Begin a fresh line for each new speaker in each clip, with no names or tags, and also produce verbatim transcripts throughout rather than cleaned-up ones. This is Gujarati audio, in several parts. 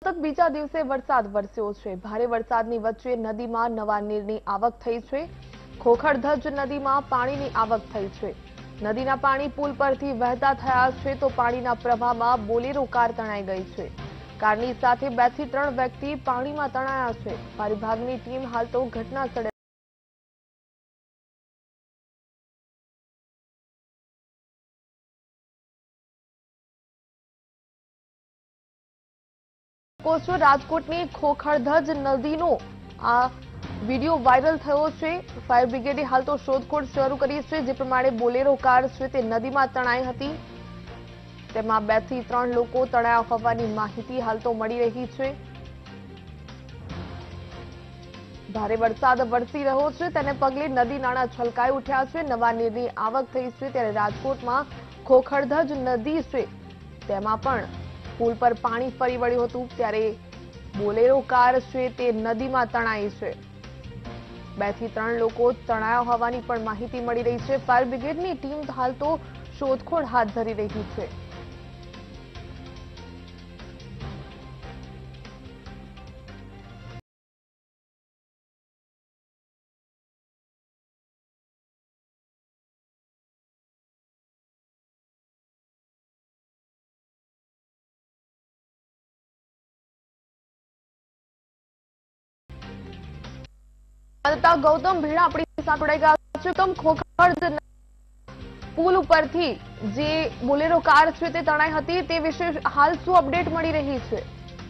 સતત બીજા દિવસે વરસાદ વરસ્યો છે। ભારે વરસાદની વચ્ચે નદીમાં નવા નીરની આવક થઈ છે। ખોખરધજ નદીમાં પાણીની આવક થઈ છે। નદીના પાણી પુલ પરથી વહેતા થયા છે તો પાણીના પ્રવાહમાં બોલેરો કાર તણાઈ ગઈ છે। કારની સાથે બે થી ત્રણ વ્યક્તિ પાણીમાં તણાયા છે। ફાયર વિભાગની ટીમ હાલ તો ઘટના સ્થળે રાજકોટની ખોખરધજ નદીનો આ વિડીયો વાયરલ થયો છે। ફાયર બ્રિગેડે હાલ તો શોધખોળ શરૂ કરી છે। જે પ્રમાણે બોલેરો કાર છે તે નદીમાં તણાઈ હતી, તેમાં બે થી ત્રણ લોકો તણાયા હોવાની માહિતી હાલ તો મળી રહી છે। ભારે વરસાદ વરસી રહ્યો છે તેને પગલે નદી નાળા છલકાઈ ઉઠ્યા છે। નવા નીરની આવક થઈ છે ત્યારે રાજકોટમાં ખોખરધજ નદી છે તેમાં પણ પુલ પર પાણી ફરી વળ્યું હતું ત્યારે બોલેરો કાર છે તે નદીમાં તણાઈ છે। બે થી ત્રણ લોકો તણાયા હોવાની પણ માહિતી મળી રહી છે। ફાયર બ્રિગેડની ટીમ હાલ તો શોધખોળ હાથ ધરી રહી છે। ગૌતમ ભીડા આપણી સાથે જોડાઈ ગયા છે। ગૌતમ, ખોખરધજ પુલ ઉપરથી જે બોલેરો કાર છે તે તણાઈ હતી તે વિશે હાલ શું અપડેટ મળી રહી છે?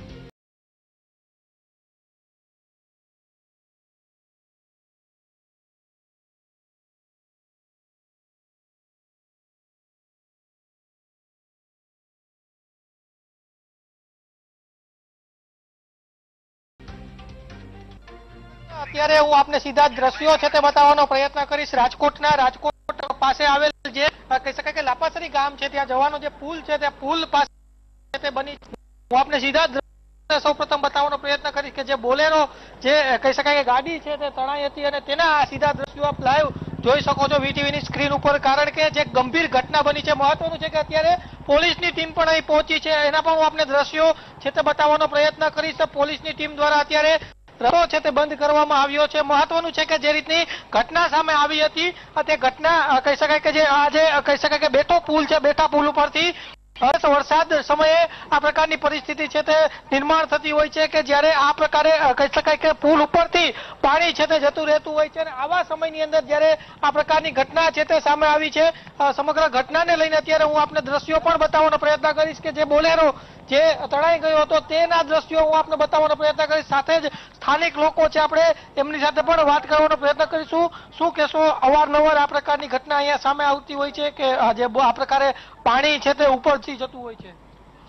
અત્યારે હું આપને સીધા દ્રશ્યો છે તે બતાવવાનો પ્રયત્ન કરીશ। રાજકોટના રાજકોટ પાસે આવેલ જે કહી શકાય કે લાપાસરી ગામ છે ત્યાં જવાનો જે પુલ છે તે પુલ પાસે તે બની હું આપને સીધા સૌપ્રથમ બતાવવાનો પ્રયત્ન કરીશ કે જે બોલેરો જે કહી શકાય કે ગાડી છે તે તણાઈ હતી અને તેના સીધા દ્રશ્યો આપ લાઈવ જોઈ શકો છો વીટીવીની સ્ક્રીન ઉપર। કારણ કે જે ગંભીર ઘટના બની છે, મહત્વનું છે કે અત્યારે પોલીસની ટીમ પણ અહીં પહોંચી છે, એના પણ હું આપને દ્રશ્યો છે તે બતાવવાનો પ્રયત્ન કરીશ। પોલીસની ટીમ દ્વારા અત્યારે રસ્તો છે તે બંધ કરવામાં આવ્યો છે। મહત્વનું છે કે જે રીતની ઘટના સામે આવી હતી તે ઘટના કહી શકાય કે જે આજે કહી શકાય કે બેઠો પુલ છે, બેઠા પુલ ઉપરથી વરસાદ સમયે આ પ્રકારની પરિસ્થિતિ છે તે નિર્માણ થતી હોય છે કે જ્યારે આ પ્રકારે કહી શકાય કે પુલ ઉપરથી પાણી છે તે જતું રહેતું હોય છે અને આવા સમયની અંદર જ્યારે આ પ્રકારની ઘટના છે તે સામે આવી છે। સમગ્ર ઘટનાને લઈને અત્યારે હું આપને દ્રશ્યો પણ બતાવવાનો પ્રયત્ન કરીશ કે જે બોલેરો જે તણાઈ ગયો હતો તેના દ્રશ્યો હું આપને બતાવવાનો પ્રયત્ન કરીશ। સાથે જ સ્થાનિક લોકો છે આપણે એમની સાથે પણ વાત કરવાનો પ્રયત્ન કરીશું। શું કહેશો, અવારનવાર આ પ્રકારની ઘટના અહીંયા સામે આવતી હોય છે કે જે આ પ્રકારે પાણી છે તે ઉપરથી જતું હોય છે?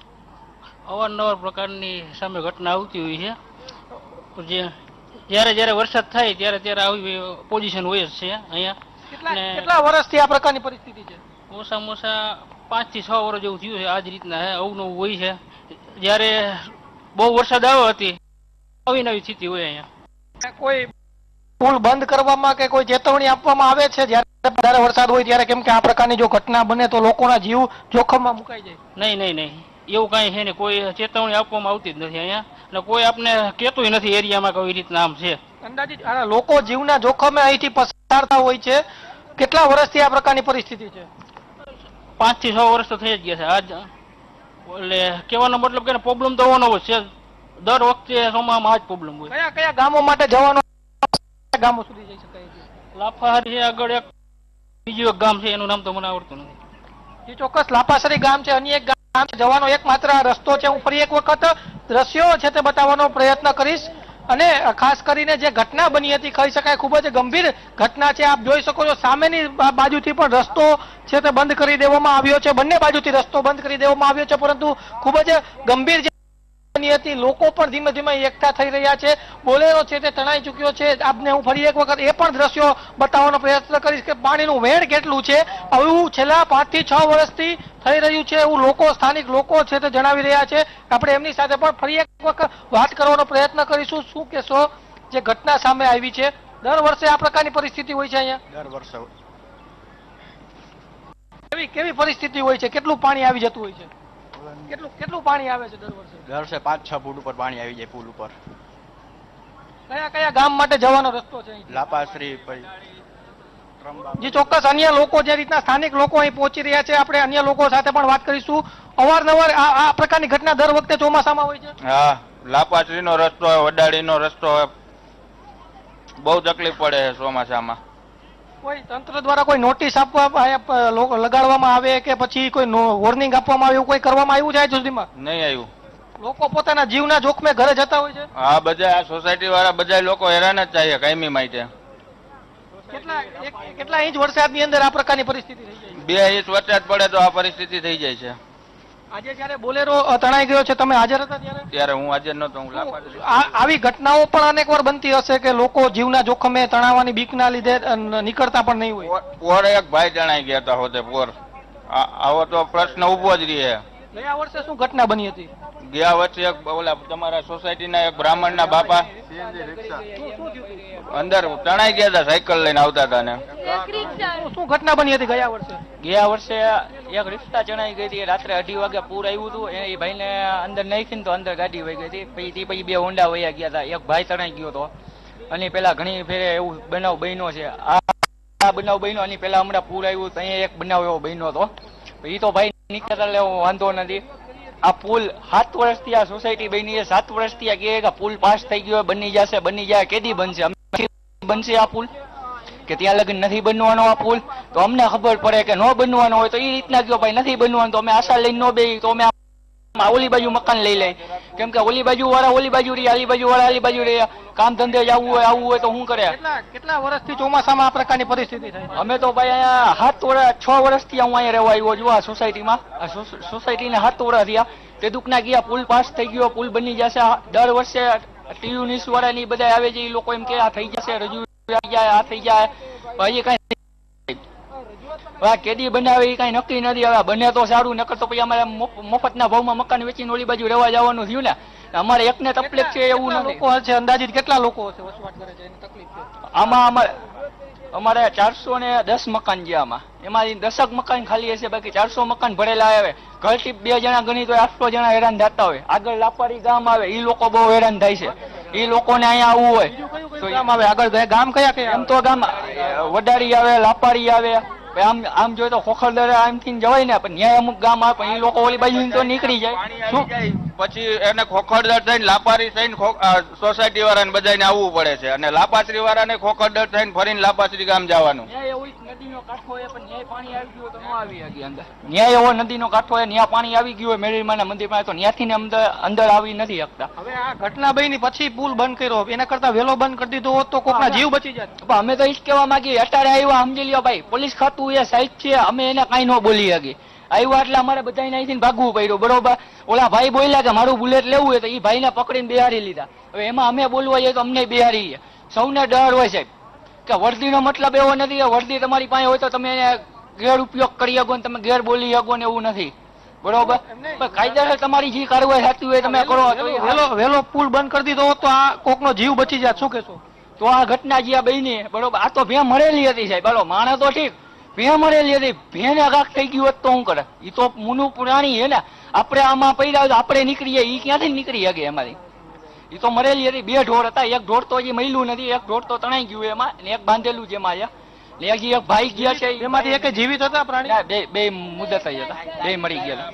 અવારનવાર પ્રકારની સામે ઘટના આવતી હોય છે। જે જ્યારે જ્યારે વરસાદ થાય ત્યારે ત્યારે આવી પોઝિશન હોય જ છે અહીંયા।
કેટલા વર્ષથી આ પ્રકારની પરિસ્થિતિ છે?
ઓછામાં ઓછા પાંચ થી છ વર્ષ જેવું થયું છે। આ જ રીતના હે અવનવું હોય છે। જ્યારે બહુ વરસાદ આવ્યો હતી નવી નવી સ્થિતિ હોય અહીંયા।
કોઈ પુલ બંધ કરવામાં કે કોઈ ચેતવણી આપવામાં આવે છે જ્યારે વધારે વરસાદ હોય ત્યારે? કેમ કે આ પ્રકારની જો ઘટના બને તો લોકોના જીવ જોખમમાં મુકાઈ જાય।
નહીં નહીં નહીં એવું કાંઈ છે ને, કોઈ ચેતવણી આપવામાં આવતી જ નથી અહીંયા અને કોઈ આપને કહેતું નથી એરિયામાં કોઈ રીતના આમ છે।
અંદાજિત લોકો જીવના જોખમે અહીંથી પસાર થતા હોય છે। કેટલા વર્ષથી આ પ્રકારની પરિસ્થિતિ છે?
પાંચ થી છ વર્ષ તો થઈ જ ગયા છે। આજ એટલે કહેવાનો મતલબ કે પ્રોબ્લેમ તો હોવાનો જ છે, દર વખતે સોમામાં આ જ પ્રોબ્લેમ હોય।
કયા કયા ગામો માટે જવાનું, ગામો સુધી જઈ શકાય છે?
લાફાહારી છે, આગળ એક બીજું એક ગામ છે એનું નામ તો મને આવડતું નથી।
જે ચોક્કસ લાપાસરી ગામ છે, અન્ય એક ગામ છે, જવાનો એકમાત્ર રસ્તો છે। હું ફરી એક વખત દ્રશ્યો છે તે બતાવવાનો પ્રયત્ન કરીશ અને ખાસ કરીને જે ઘટના બની હતી કહી શકાય ખૂબ જ ગંભીર ઘટના છે। આપ જોઈ શકો છો સામેની બાજુથી પણ રસ્તો છે તે બંધ કરી દેવામાં આવ્યો છે, બંને બાજુથી રસ્તો બંધ કરી દેવામાં આવ્યો છે, પરંતુ ખૂબ જ ગંભીર હતી। લોકો પણ ધીમે ધીમે એકઠા થઈ રહ્યા છે। બોલેરો છે તે તણાઈ ચુક્યો છે। આપને હું ફરી એક વખત એ પણ દ્રશ્યો બતાવવાનો પ્રયત્ન કરીશ કે પાણીનું વહેણ કેટલું છે। આવું છેલ્લા પાંચ થી છ વર્ષથી થઈ રહ્યું છે એવું લોકો, સ્થાનિક લોકો છે તે જણાવી રહ્યા છે। આપણે એમની સાથે પણ ફરી એક વખત વાત કરવાનો પ્રયત્ન કરીશું। શું કહેશો, જે ઘટના સામે આવી છે, દર વર્ષે આ પ્રકારની પરિસ્થિતિ હોય છે અહીંયા?
દર વર્ષે
કેવી કેવી પરિસ્થિતિ હોય છે? કેટલું પાણી આવી જતું હોય છે? કેટલું કેટલું પાણી આવે છે દર વર્ષે?
દર વર્ષે પાંચ છ ફૂટ ઉપર પાણી આવી જાય પુલ ઉપર.
કયા કયા ગામ માટે જવાનો રસ્તો છે અહીંથી?
લાપાશ્રી પછી
જે ચોક્કસ અન્ય લોકો જે રીતના સ્થાનિક લોકો અહીં પહોંચી રહ્યા છે, આપણે અન્ય લોકો સાથે પણ વાત કરીશું. અવારનવાર આ આ પ્રકારની ઘટના દર વખતે ચોમાસામાં હોય છે.
હા, લાપાશ્રી નો રસ્તો હોય, વડાળી નો રસ્તો હોય, બહુ તકલીફ પડે છે ચોમાસામાં.
કોઈ તંત્ર દ્વારા કોઈ નોટિસ આપવા લગાડવામાં આવે કે પછી કોઈ વોર્નિંગ આપવામાં આવે એવું કોઈ કરવામાં આવ્યું છે સુધીમાં?
નહીં આવ્યું.
લોકો પોતાના જીવના જોખમે ઘરે જતા હોય છે.
હા, બધા આ સોસાયટી વાળા બધા લોકો હેરાન જ થાય કાયમી માટે.
કેટલા કેટલા ઇંચ વરસાદની અંદર આ પ્રકારની પરિસ્થિતિ થઈ જાય?
બે ઇંચ વરસાદ પડે તો આ પરિસ્થિતિ થઈ જાય છે.
આજે જયારે બોલેરો તણાઈ ગયો છે, તમે હાજર હતા ત્યારે?
ત્યારે હું હાજર નતો. હું લાપાશ્રી.
આવી ઘટનાઓ પણ અનેક વાર બનતી હશે કે લોકો જીવના જોખમે તણાવવાની બીકના લીધે નીકળતા પણ નહીં હોય.
પોર એક ભાઈ તણાઈ ગયા હતા હોતે પોર. આવો તો પ્રશ્ન ઉભો જ રહે.
ગયા વર્ષે શું ઘટના બની હતી?
ગયા વર્ષે એક ઓલા તમારા સોસાયટીના એક બ્રાહ્મણના બાપા અંદર તણાઈ ગયા હતા સાયકલ લઈને આવતા હતા ને.
શું ઘટના બની હતી ગયા વર્ષે?
ગયા વર્ષે એક રિક્ષા ચણાઈ ગઈ હતી. રાત્રે અઢી વાગે પૂર આવ્યું હતું. એ ભાઈને અંદર નાખીને તો અંદર ગાડી વહી ગઈ હતી. પછી તે પછી બે હોન્ડા વયા ગયા હતા. એક ભાઈ તણાઈ ગયો હતો. અને પેલા ઘણી ફેરે એવું બનાવ બન્યો છે. આ બનાવ બન્યો અને પેલા હમણાં પૂર આવ્યું તો અહીંયા એક બનાવ એવો બન્યો હતો. એ તો ભાઈ નીકળતા લેવો વાંધો નથી. આ પુલ સાત વર્ષથી આ સોસાયટી બની છે. સાત વર્ષથી આ કે પુલ પાસ થઈ ગયો, બની જશે, બની જાય, કેદી બનશે? બનશે આ પુલ કે ત્યાં લગન નથી બનવાનો આ પુલ? તો અમને ખબર પડે કે ન બનવાનો હોય તો એ રીતના કયો ભાઈ નથી બનવાનું તો અમે આશા લઈને ન બે તો અમે ઓલી બાજુ મકાન લઈ લઈ. કેમ કે ઓલી બાજુ વાળા ઓલી બાજુ રહી, આલી બાજુ વાળા આલી બાજુ રહી. કામ ધંધે જવું હોય આવવું હોય તો શું કરે?
કેટલા કેટલા વર્ષથી ચોમાસામાં આ પ્રકારની પરિસ્થિતિ થાય?
અમે તો ભાઈ અહીંયા સાત વર્ષ છ વર્ષથી હું અહીંયા રહેવા આવ્યો છું આ સોસાયટીમાં. આ સોસાયટીને સાત વર્ષ થયા. તે દુઃખના ગયા પુલ પાસ થઈ ગયો, પુલ બની જશે. દર વર્ષે ટીયુ ન્યૂઝ વાળા ની બધા આવે છે. એ લોકો એમ કે આ થઈ જશે, રજૂ થઈ જાય, આ થઈ જાય. હજી કઈ કેદી બનાવે એ કઈ નક્કી નથી. હવે બને તો સારું, નકર તો પછી અમારે મફતના ભાવમાં મકાન વેચીને ઓલી બાજુ રહેવા જવાનું થયું ને. અમારે એકને તકલીફ છે એવું નથી.
લોકો છે અંદાજિત કેટલા લોકો છે વસવાટ કરે છે એની તકલીફ છે?
આમાં અમારે અમારે ચારસો ને દસ મકાન છે. આમાં એમાંથી દસક મકાન ખાલી હશે, બાકી ચારસો મકાન ભરેલા આવે. ઘરથી બે જણા ગણી તો આઠસો જણા હેરાન થતા હોય. આગળ લાપારી ગામ આવે, એ લોકો બહુ હેરાન થાય છે. એ લોકોને અહીંયા આવવું હોય
તો ગામ આવે. આગળ ગામ કયા કયા?
એમ તો ગામ વડારી આવે, લાપારી આવે. આમ આમ જોઈએ તો ખોખરદર આમથી જવાય ને, પણ ન્યાય અમુક ગામ આવે પણ એ લોકો ઓલી બાજુ તો નીકળી જાય.
શું પછી એને ખોખરદર થઈને લાપારી થઈને સોસાયટી વાળાને બધાને આવવું પડે છે. અને લાપાશ્રી વાળાને ખોખરદર થઈને ફરીને લાપાશ્રી ગામ જવાનું.
નદીનો કાંઠો હોય પણ ન્યાય પાણી આવી ગયું તો ન આવી શકે અંદર. ન્યાય એવો નદીનો કાંઠો હોય, ન્યા પાણી આવી ગયું હોય મેરીમાના મંદિર પાસે તો ત્યાંથી અંદર અંદર આવી નથી શકતા.
હવે આ ઘટના બની પછી પુલ બંધ કર્યો, એના કરતા વહેલો બંધ કરી દીધો હોત તો કોકના જીવ બચી જાય.
અમે તો એ જ કહેવા માંગીએ, અત્યારે આવ્યા સમજી લ્યો ભાઈ, પોલીસ ખાતું એ સાઈડ છે, અમે એને કઈ ન બોલી શકીએ. આવ્યા એટલે અમારે બધાને અહીંથી ભાગવું પડ્યું. બરોબર, ઓલા ભાઈ બોલ્યા કે મારું બુલેટ લેવું હોય તો એ ભાઈને પકડીને બેહારી લીધા. હવે એમાં અમે બોલવા જઈએ તો અમને બેહારી. સૌને ડર હોય સાહેબ કે વર્દીનો મતલબ એવો નથી કે વર્દી તમારી પાસે હોય તો તમે એને ગેર ઉપયોગ કરી શકો ને તમે ગેર બોલી શકો ને, એવું નથી. બરોબર, કાયદેસર તમારી જે કાર્યવાહી થતી હોય તમે કરો.
વેલો વેલો પુલ બંધ કરી દીધો તો આ કોકનો જીવ બચી જાય. શું કહેશો?
તો આ ઘટના જે બની બરોબર, આ તો ભે મળેલી હતી સાહેબ. બોલો, માણસ તો ઠીક, ભે મળેલી હતી. ભેને કાક થઈ ગયું હોત તો શું કરે? એ તો મૂનું પ્રાણી હે ને. આપણે આમાં પડ્યા તો આપણે નીકળીએ, એ ક્યાંથી નીકળી શકે એમાંથી? એ તો મરેલી હતી. બે ઢોર હતા, એક ઢોર તો હજી મળ્યું નથી, એક ઢોર તો તણાઈ ગયું એમાં, ને એક બાંધેલું જેમાં છે. હજી એક ભાઈ ગયા છે
એમાંથી એક જીવિત હતા પ્રાણી?
બે બે મુદત જ હતા, બે મરી ગયેલા.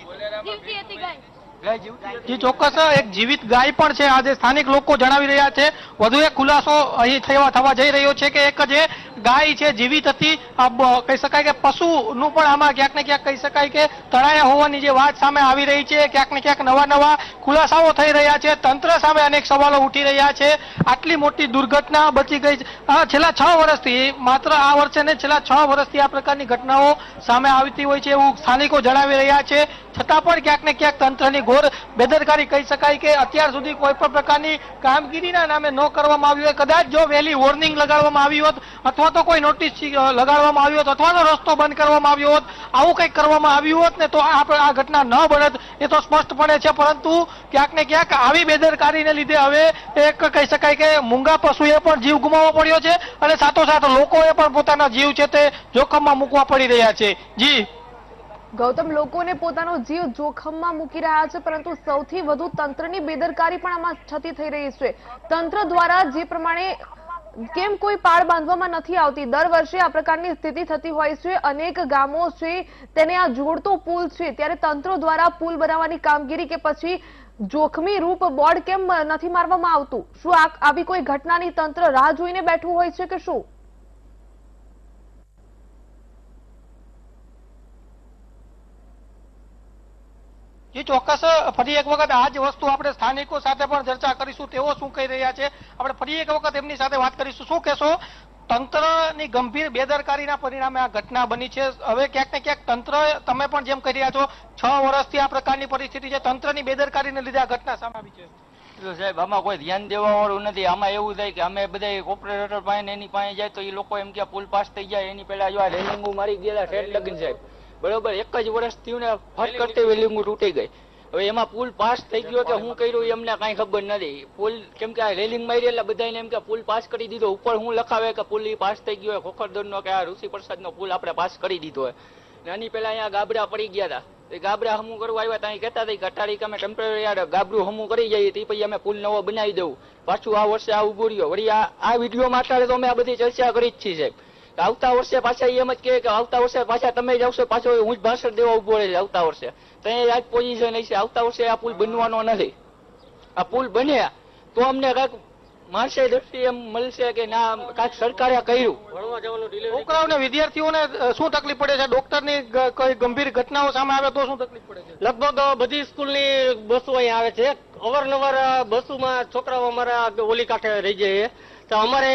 જે ચોક્કસ એક જીવિત ગાય પણ છે. આજે સ્થાનિક લોકો જણાવી રહ્યા છે. વધુ એક ખુલાસો અહીં થવા થવા જઈ રહ્યો છે કે એક જે ગાય છે જીવિત હતી, કહી શકાય કે પશુનું પણ આમાં ક્યાંક ને ક્યાંક કહી શકાય કે તણાયા હોવાની જે વાત સામે આવી રહી છે. ક્યાંક ને ક્યાંક નવા નવા ખુલાસાઓ થઈ રહ્યા છે. તંત્ર સામે અનેક સવાલો ઉઠી રહ્યા છે. આટલી મોટી દુર્ઘટના બચી ગઈ. છેલ્લા છ વર્ષથી, માત્ર આ વર્ષે ને છેલ્લા છ વર્ષથી આ પ્રકારની ઘટનાઓ સામે આવતી હોય છે એવું સ્થાનિકો જણાવી રહ્યા છે. છતાં પણ ક્યાંક ને ક્યાંક તંત્રની ઘોર બેદરકારી કહી શકાય કે અત્યાર સુધી કોઈ પણ પ્રકારની કામગીરીના નામે ન કરવામાં આવી હોય. કદાચ જો વહેલી વોર્નિંગ લગાડવામાં આવી હોત અથવા તો કોઈ નોટિસ લગાડવામાં આવી હોત અથવા તો રસ્તો બંધ કરવામાં આવ્યો હોત, આવું કંઈક કરવામાં આવ્યું હોત ને તો આ ઘટના ન બનત, એ તો સ્પષ્ટપણે છે. પરંતુ ક્યાંક ને ક્યાંક આવી બેદરકારીને લીધે હવે એક કહી શકાય કે મૂંગા પશુએ પણ જીવ ગુમાવવો પડ્યો છે અને સાથોસાથ લોકોએ પણ પોતાના જીવ છે તે જોખમમાં મૂકવા પડી રહ્યા છે. જી
ગૌતમ, લોકોને પોતાનો જીવ જોખમમાં મૂકી રહ્યા છે, પરંતુ સૌથી વધુ તંત્રની બેદરકારી પણ આમાં છતી થઈ રહી છે. તંત્ર દ્વારા જે પ્રમાણે કેમ કોઈ પાળ બાંધવામાં નથી આવતી? દર વર્ષે આ પ્રકારની સ્થિતિ થતી હોય છે. અનેક ગામો છે તેને આ જોડતો પુલ છે, ત્યારે તંત્ર દ્વારા પુલ બનાવવાની કામગીરી કે પછી જોખમી રૂપ બોર્ડ કેમ નથી મારવામાં આવતું? શું આવી કોઈ ઘટનાની તંત્ર રાહ જોઈને બેઠું હોય છે કે શું?
જી ચોક્કસ, ફરી એક વખત આ જ વસ્તુ આપણે સ્થાનિકો સાથે પણ ચર્ચા કરીશું. તેઓ શું કહી રહ્યા છે આપણે ફરી એક વખત એમની સાથે વાત કરીશું. શું કહેશો? તંત્રની ગંભીર બેદરકારીના પરિણામે આ ઘટના બની છે. હવે ક્યાંક ને ક્યાંક તંત્ર, તમે પણ જેમ કહી રહ્યા છો, છ વર્ષથી આ પ્રકારની પરિસ્થિતિ છે, તંત્રની બેદરકારીને લીધે આ ઘટના સામે આવી છે.
સાહેબ, આમાં કોઈ ધ્યાન દેવા વાળું નથી. આમાં એવું થાય કે અમે બધા ઓપરેટર પાસે એની પાસે જાય તો એ લોકો એમ કે પુલ પાસ થઈ જાય એની પહેલા જો આ રેલિંગો મારી ગયેલા ઠેઠ લગીન સાહેબ, બરોબર એક જ વર્ષ થયું ને ફટ કરતી રેલિંગો તૂટી ગઈ. હવે એમાં પુલ પાસ થઈ ગયો કે હું કર્યું એમને કઈ ખબર નથી. પુલ કેમ કે આ રેલિંગ મારી એટલે બધાને એમ કે પુલ પાસ કરી દીધો. ઉપર હું લખાવે કે પુલ પાસ થઈ ગયો, ખોખરદર નો કે આ ઋષિ પ્રસાદ નો પુલ આપણે પાસ કરી દીધો હોય. આની પેલા અહીંયા ગાબડા પડી ગયા હતા. એ ગાબડા હમું કરવા આવ્યા ત્યાં કહેતા હતા કટારી કે અમે ટેમ્પરરી ગાબડું હમું કરી જઈએ તે પછી અમે પુલ નવો બનાવી દઉં. પાછું આ વર્ષે આ ઉભું રહ્યો. વળી આ આ વિડીયોમાં અત્યારે તો અમે આ બધી ચર્ચા કરી જ છીએ સાહેબ. આવતા વર્ષે પાછા એમ જ કહે કે આવતા વર્ષે પાછા તમે જ આવશો, પાછો હું જ ભાષણ દેવા ઉભો રહે આવતા વર્ષે. તો એ આજ પોઝિશન છે. આવતા વર્ષે આ પુલ બનવાનો નથી. આ પુલ બન્યા તો અમને કાંઈક માણસે દ્રષ્ટિ એમ મળશે કે ના કાંઈક સરકારે કર્યું.
છોકરાઓને વિદ્યાર્થીઓને શું તકલીફ પડે છે? ડોક્ટરની કોઈ ગંભીર ઘટનાઓ સામે આવે તો શું તકલીફ પડે છે?
લગભગ બધી સ્કૂલની બસો અહીંયા આવે છે. અવારનવાર બસોમાં છોકરાઓ અમારા ઓલી કાંઠે રહી જાય. તો અમારે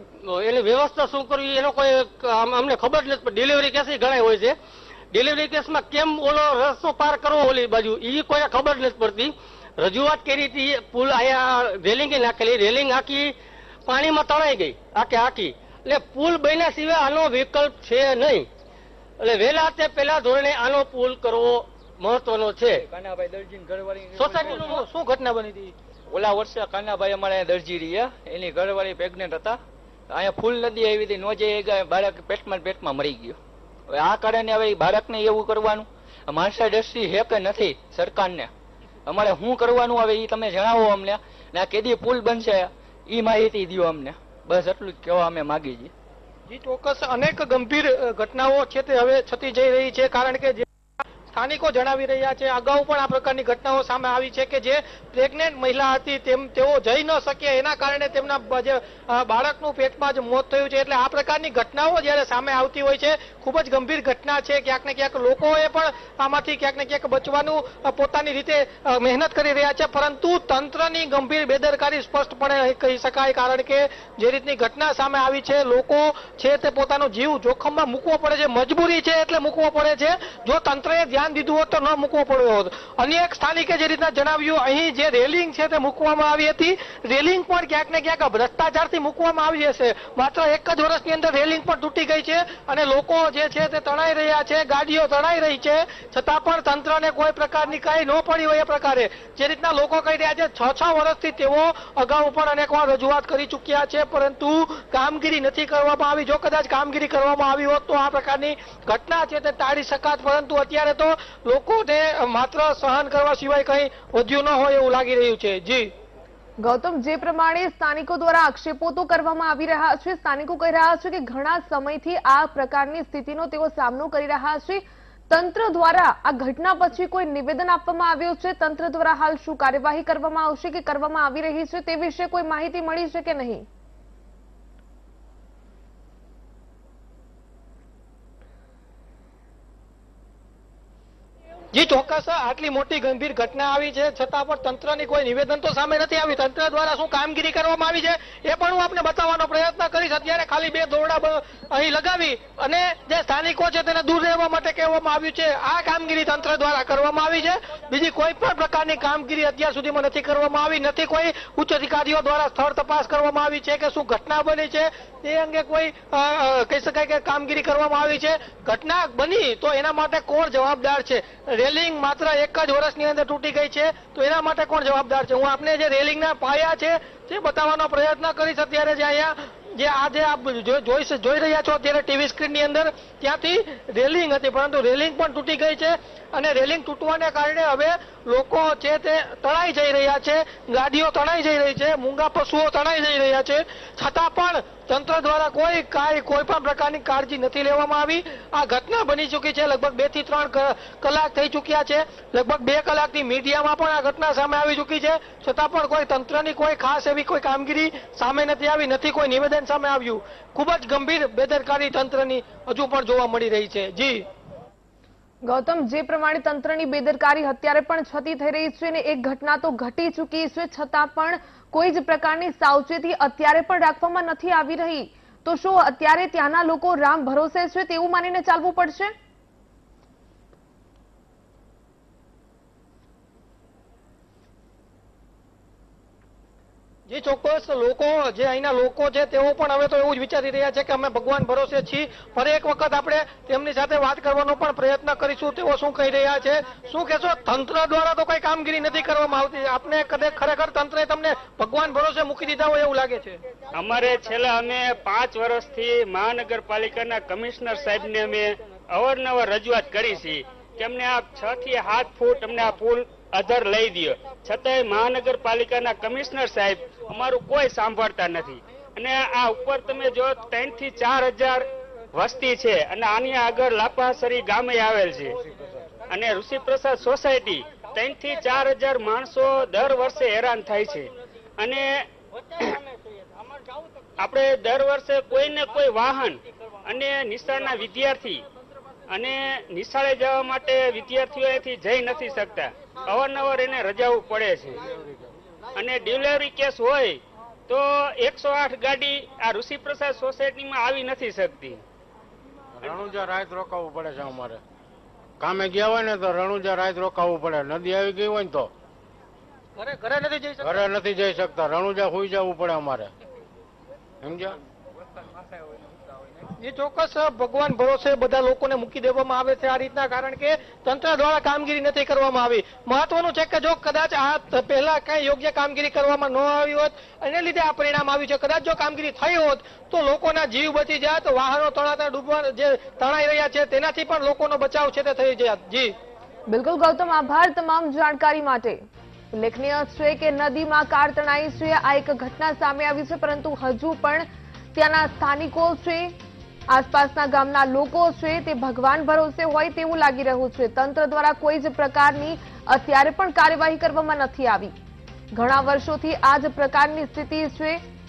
એની વ્યવસ્થા શું કરવી એનો કોઈ અમને ખબર નથી. ડિલિવરી કેસ ઘણા હોય છે. ડિલિવરી કેસમાં કેમ ઓલો રસ્તો પાર કરવો ઓલી બાજુ એ કોઈને ખબર નથી પડતી. રજૂઆત કરી હતી, પુલ અહીંયા રેલિંગ નાખેલી, રેલિંગ આખી પાણીમાં તણાઈ ગઈ આખે આખી. એટલે પુલ બન્યા સિવાય આનો વિકલ્પ છે નહીં. એટલે વહેલા તે પેલા ધોરણે આનો પુલ કરવો મહત્વનો છે.
કાનાભાઈ દરજી ઘરવાળી
સોસાયટીનું શું ઘટના બની હતી?
ઓલા વર્ષે કાનાભાઈ અમારે દરજી રહ્યા, એની ઘરવાળી પ્રેગ્નેન્ટ હતા. અહીંયા ફૂલ નદી આવી હતી, નોજે બાળક પેટમાં પેટમાં મરી ગયો. હવે આ કારણે હવે બાળકને એવું કરવાનું માણસા દ્રષ્ટિ હે કે નથી સરકારને? અમારે શું કરવાનું હવે એ તમે જણાવો અમને. ને આ કેદી પુલ બનશે એ માહિતી દો અમને. બસ એટલું જ કહેવા અમે માગી છીએ.
જી ચોક્કસ, અનેક ગંભીર ઘટનાઓ છે તે હવે થતી જઈ રહી છે. કારણ કે જે સ્થાનિકો જણાવી રહ્યા છે, અગાઉ પણ આ પ્રકારની ઘટનાઓ સામે આવી છે કે જે પ્રેગ્નેન્ટ મહિલા હતી તેમ તેઓ જઈ ન શક્યા, એના કારણે તેમના જે બાળકનું પેટમાં જ મોત થયું છે. એટલે આ પ્રકારની ઘટનાઓ જયારે સામે આવતી હોય છે, ખૂબ જ ગંભીર ઘટના છે. ક્યાંક ને ક્યાંક લોકોએ પણ આમાંથી ક્યાંક ને ક્યાંક બચવાનું પોતાની રીતે મહેનત કરી રહ્યા છે, પરંતુ તંત્રની ગંભીર બેદરકારી સ્પષ્ટપણે કહી શકાય. કારણ કે જે રીતની ઘટના સામે આવી છે, લોકો છે તે પોતાનો જીવ જોખમમાં મૂકવો પડે છે. મજબૂરી છે એટલે મૂકવો પડે છે. જો તંત્રએ ધ્યાન દીધું હોત તો ન મૂકવો પડ્યો હોત. અન્ય એક સ્થાનિકે જે રીતના જણાવ્યું, અહીં જે રેલિંગ છે તે મૂકવામાં આવી હતી, રેલિંગ પણ ક્યાંક ને ક્યાંક ભ્રષ્ટાચારથી મૂકવામાં આવી હશે. માત્ર એક જ વર્ષની અંદર રેલિંગ પણ તૂટી ગઈ છે અને લોકો જે છે તે તણાઈ રહ્યા છે, ગાડીઓ તણાઈ રહી છે, છતાં પણ તંત્રને કોઈ પ્રકારની કઈ ન પડી હોય એ પ્રકારે જે રીતના લોકો કહી રહ્યા છે. છ છ વર્ષથી તેઓ અગાઉ પણ અનેકવાર રજૂઆત કરી ચૂક્યા છે, પરંતુ કામગીરી નથી કરવામાં આવી. જો કદાચ કામગીરી કરવામાં આવી હોત તો આ પ્રકારની ઘટના છે તે ટાળી શકાત, પરંતુ અત્યારે તો લોકોને માત્ર સહન કરવા સિવાય કઈ વધ્યું ન હોય એવું લાગી રહ્યું છે. જી
ગૌતમ, જે પ્રમાણે સ્થાનિકો દ્વારા આક્ષેપો તો કરવામાં આવી રહ્યા છે, સ્થાનિકો કહી રહ્યા છે કે ઘણા સમયથી આ પ્રકારની સ્થિતિનો તેઓ સામનો કરી રહ્યા છે. તંત્ર દ્વારા આ ઘટના પછી કોઈ નિવેદન આપવામાં આવ્યું છે? તંત્ર દ્વારા હાલ શું કાર્યવાહી કરવામાં આવશે કે કરવામાં આવી રહી છે તે વિશે કોઈ માહિતી મળી છે કે નહીં?
જી ચોક્કસ, આટલી મોટી ગંભીર ઘટના આવી છે છતાં પણ તંત્રની કોઈ નિવેદન તો સામે નથી આવ્યું. તંત્ર દ્વારા શું કામગીરી કરવામાં આવી છે એ પણ હું આપને બતાવવાનો પ્રયત્ન કરીશ. અત્યારે ખાલી બે દોરડા અહીં લગાવી અને જે સ્થાનિકો છે તેને દૂર રહેવા માટે કહેવામાં આવ્યું છે. આ કામગીરી તંત્ર દ્વારા કરવામાં આવી છે. બીજી કોઈ પણ પ્રકારની કામગીરી અત્યાર સુધીમાં નથી કરવામાં આવી. નથી કોઈ ઉચ્ચ અધિકારીઓ દ્વારા સ્થળ તપાસ કરવામાં આવી છે કે શું ઘટના બની છે તે અંગે કોઈ કહી શકાય કે કામગીરી કરવામાં આવી છે. ઘટના બની તો એના માટે કોણ જવાબદાર છે? રેલિંગ માત્ર એક જ વર્ષની અંદર તૂટી ગઈ છે તો એના માટે કોણ જવાબદાર છે? હું આપને જે રેલિંગના પાયા છે તે બતાવવાનો પ્રયત્ન કરીશ. અત્યારે જે અહીંયા જે આજે આપ જો- જોઈ જોઈ રહ્યા છો અત્યારે ટીવી સ્ક્રીન ની અંદર, ત્યાંથી રેલિંગ હતી, પરંતુ રેલિંગ પણ તૂટી ગઈ છે અને રેલિંગ તૂટવાને કારણે હવે લોકો છે તે તણાઈ જઈ રહ્યા છે, ગાડીઓ તણાઈ જઈ રહી છે, મૂંગા પશુઓ તણાઈ જઈ રહ્યા છે, છતાં પણ તંત્ર દ્વારા કોઈ કાંઈ કોઈ પણ પ્રકારની કાળજી નથી લેવામાં આવી. આ ઘટના બની ચૂકી છે, લગભગ બે થી ત્રણ ક- કલાક થઈ ચૂક્યા છે, લગભગ બે કલાકની મીડિયામાં પણ આ ઘટના સામે આવી ચૂકી છે, છતાં પણ કોઈ તંત્રની કોઈ ખાસ એવી કોઈ કામગીરી સામે નથી આવી, નથી કોઈ નિવેદન સામે આવ્યું. ખૂબ જ ગંભીર બેદરકારી તંત્રની હજુ પણ જોવા મળી રહી છે. જી
ગૌતમ, જે પ્રમાણે તંત્રની બેદરકારી અત્યારે પણ છતી થઈ રહી છે અને એક ઘટના તો ઘટી ચૂકી છે, છતાં પણ કોઈ જ પ્રકારની સાવચેતી અત્યારે પણ રાખવામાં નથી આવી રહી, તો શું અત્યારે ત્યાંના લોકો રામ ભરોસે છે તેવું માનીને ચાલવું પડશે?
જે ચોક્કસ લોકો જે અહીંના લોકો છે તેઓ પણ હવે તો એવું જ વિચારી રહ્યા છે કે અમે ભગવાન ભરોસે છીએ. ફરી એક વખત આપણે તેમની સાથે વાત કરવાનો પણ પ્રયત્ન કરીશું, તેઓ શું કહી રહ્યા છે. શું કહેશો, તંત્ર દ્વારા તો કઈ કામગીરી નથી કરવામાં આવતી, આપને કદાચ ખરેખર તંત્રે તમને ભગવાન ભરોસે મૂકી દીધા હોય એવું લાગે છે?
અમારે છેલ્લા અમે પાંચ વર્ષથી મહાનગરપાલિકાના કમિશનર સાહેબને અમે અવારનવાર રજૂઆત કરી છે કે અમને આ છ થી સાત ફૂટ અમને આ પુલ અધર લઈ દો, છતાંય મહાનગરપાલિકાના કમિશનર સાહેબ અમારું કોઈ સાંભળતા નથી. અને આ ઉપર તમે જો ત્રણ થી ચાર હજાર વસ્તી છે અને આની આગળ લાપાસરી ગામે આવેલ છે અને ઋષિપ્રસાદ સોસાયટી ત્રણ થી ચાર હજાર માણસો દર વર્ષે હેરાન થાય છે. અને આપણે દર વર્ષે કોઈ ને કોઈ વાહન અને નિશાળના વિદ્યાર્થી અને નિશાળે જવા માટે વિદ્યાર્થીઓ અહીંથી જઈ નથી શકતા, અવારનવાર એને રજાવું પડે છે. અને ડિલિવરી કેસ હોય તો એકસો આઠ ગાડી આ ઋષિપ્રસાદ સોસાયટીમાં આવી નથી શકતી.
રણુજા રાત રોકાવું પડે છે અમારે, કામે ગયા હોય ને તો રણુજા રાત રોકાવું પડે, નદી આવી ગઈ હોય ને તો
ઘરે ઘરે નથી જઈ શકતા,
ઘરે નથી જઈ શકતા, રણુજા સુઈ જવું પડે અમારે, સમજ્યા?
એ ચોક્કસ ભગવાન ભરોસે બધા લોકોને મૂકી દેવામાં આવે છે આ રીતના, કારણ કે તંત્ર દ્વારા કામગીરી નથી કરવામાં આવી. મહત્વનું છે કે જો કદાચ આ પહેલા કઈ યોગ્ય કામગીરી કરવામાં ન આવી હોત, એને લીધે આ પરિણામ આવ્યું છે, કદાચ જો કામગીરી થઈ હોત તો લોકોના જીવ બચી જાત, વાહનો તણાતા ડૂબવા જે તણાઈ રહ્યા છે તેનાથી પણ લોકોનો બચાવ છે તે થઈ જાત. જી
બિલકુલ ગૌતમ, આભાર તમામ જાણકારી માટે. ઉલ્લેખનીય છે કે નદીમાં કાર તણાઈ છે, આ એક ઘટના સામે આવી છે, પરંતુ હજુ પણ ત્યાંના સ્થાનિકો છે, આસપાસના ગામના લોકો છે તે ભગવાન ભરોસે હોય તેવું લાગી રહ્યું છે. તંત્ર દ્વારા કોઈ જ પ્રકારની અત્યારે પણ કાર્યવાહી કરવામાં નથી આવી. ઘણા વર્ષોથી આ જ પ્રકારની સ્થિતિ છે.